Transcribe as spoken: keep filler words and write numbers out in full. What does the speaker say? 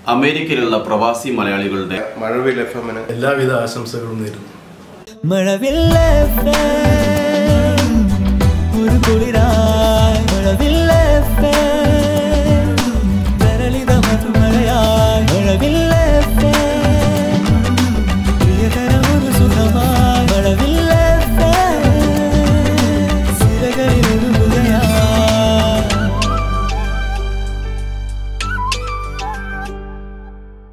അമേരിക്കയിലുള്ള പ്രവാസി മലയാളികളുടെ മഴവിൽ എഫ് എമ്മിന് എല്ലാവിധ ആശംസകളും നേരുന്നു. മഴവിൽ എഫ് എം ഒരു